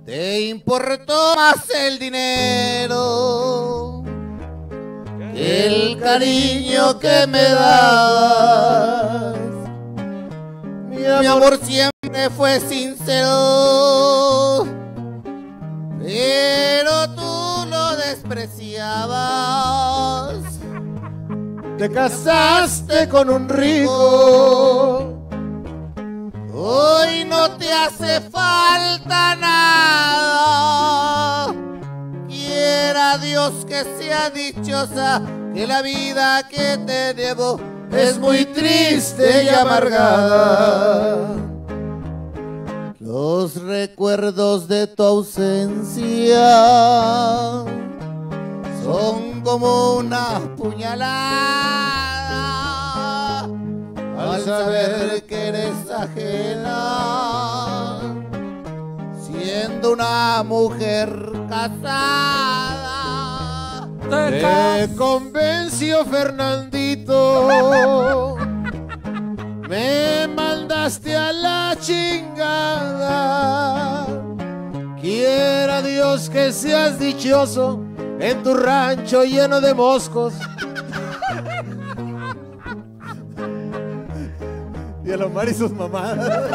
Te importó más el dinero que el cariño que me dabas. Mi amor siempre fue sincero, pero tú lo despreciabas. Te casaste con un rico. Hoy no te hace falta nada. Quiera Dios que sea dichosa, que la vida que te debo es muy triste y amargada. Los recuerdos de tu ausencia son como una puñalada al saber que eres ajena, siendo una mujer casada. Te convenció Fernandito, me mandaste a la chingada. Quiera Dios que seas dichoso en tu rancho lleno de moscos. Y el Omar y sus mamadas.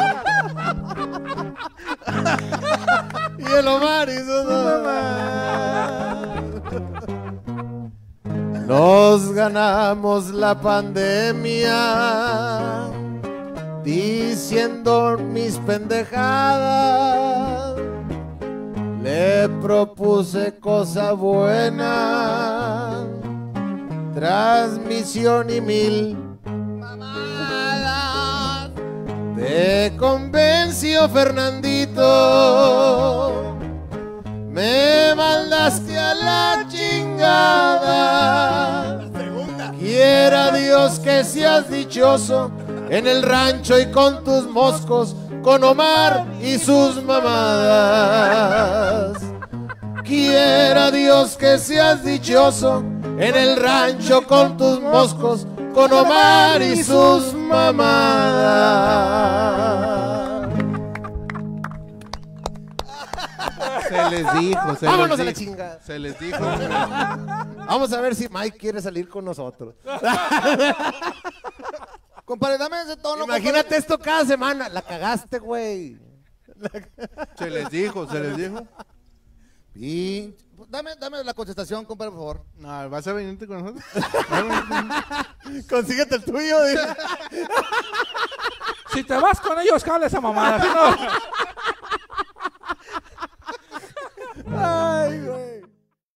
Y el Omar y sus mamadas. Nos ganamos la pandemia diciendo mis pendejadas. Le propuse cosa buena, transmisión y 1000 mamadas. Te convenció Fernandito, me mandaste a la chingada. Quiera Dios que seas dichoso en el rancho y con tus moscos, con Omar y sus mamadas. Quiera Dios que seas dichoso en el rancho con tus moscos, con Omar y sus mamadas. Se les dijo, Vámonos a la chingada. Se les dijo. Vamos a ver si Mike quiere salir con nosotros. Compadre, dame ese tono. Imagínate esto cada semana. La cagaste, güey. Se les dijo, se les dijo. Y dame la contestación, compadre, por favor. No, ¿vas a venirte con nosotros? Consíguete el tuyo. Si te vas con ellos, cale esa mamada. ¿Sí, no?